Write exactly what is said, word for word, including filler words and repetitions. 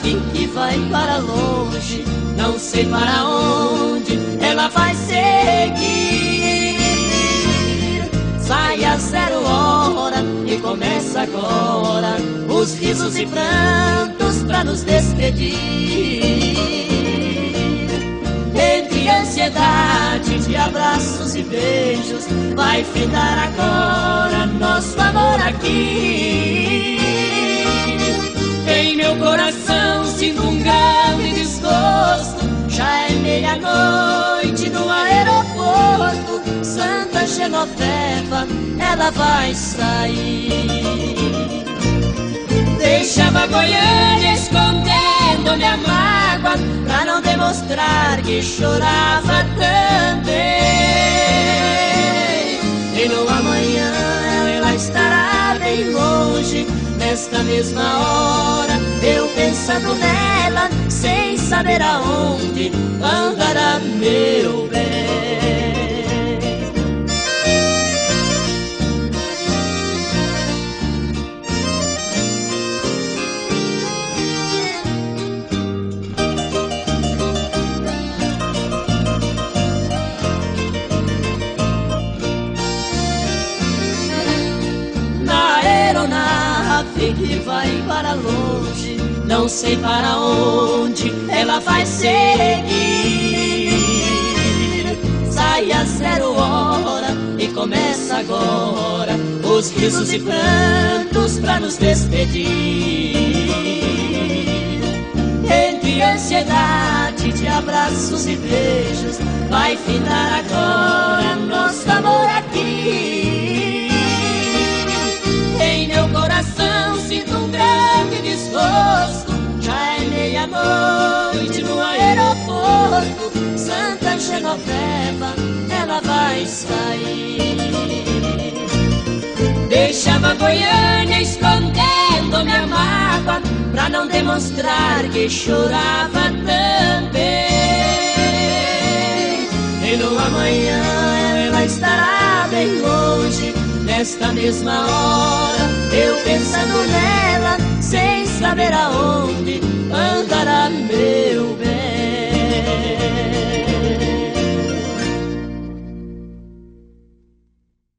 ave que vai para longe, não sei para onde ela vai seguir. Sai a zero hora e começa agora os risos e prantos pra nos despedir. Entre ansiedade de abraços e beijos, vai findar agora nosso amor aqui. Em meu coração sinto um grande desgosto, já é meia-noite no aeroporto. Santa Genoveva, ela vai sair. Deixava Goiânia escondendo minha mágoa, pra não demonstrar que chorava também. E no amanhã ela estará bem longe, nesta mesma hora, eu pensando nela, sem saber aonde andará meu bem. Que vai para longe, não sei para onde ela vai seguir. Sai a zero hora e começa agora os risos e prantos pra nos despedir. Entre ansiedade de abraços e beijos, vai findar agora nosso amor aqui. Em meu coração sinto um grande desgosto, já é meia-noite no aeroporto. Santa Genoveva, ela vai sair. Deixava Goiânia escondendo minha mágoa, pra não demonstrar que chorava também. E no amanhã ela estará bem longe, nesta mesma hora, eu pensando nela, sem saber aonde andará meu bem.